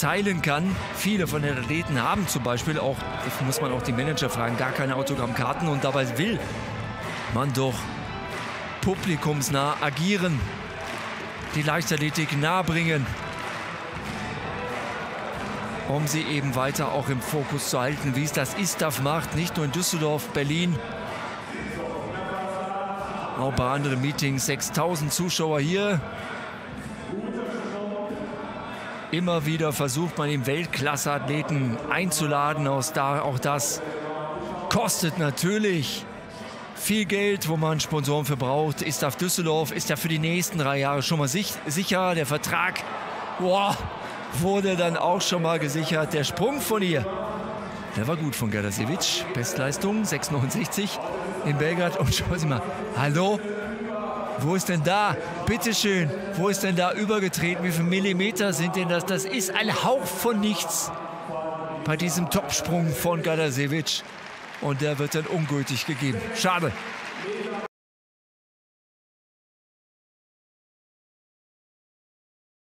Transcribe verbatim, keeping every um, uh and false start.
teilen kann. Viele von den Athleten haben zum Beispiel auch, muss man auch die Manager fragen, gar keine Autogrammkarten. Und dabei will man doch publikumsnah agieren, die Leichtathletik nahebringen, um sie eben weiter auch im Fokus zu halten, wie es das I S T A F macht, nicht nur in Düsseldorf, Berlin, auch bei anderen Meetings. sechstausend Zuschauer hier. Immer wieder versucht man, eben Weltklasse-Athleten einzuladen. Auch das kostet natürlich viel Geld, wo man Sponsoren für braucht. I S T A F Düsseldorf ist ja für die nächsten drei Jahre schon mal sich, sicher. Der Vertrag boah, wurde dann auch schon mal gesichert. Der Sprung von ihr, der war gut von Gadasevic. Bestleistung sechs neunundsechzig in Belgrad. Und schauen Sie mal, hallo? Wo ist denn da? Bitteschön, wo ist denn da übergetreten? Wie viele Millimeter sind denn das? Das ist ein Hauch von nichts bei diesem Topsprung von Gadasevic. Und der wird dann ungültig gegeben. Schade.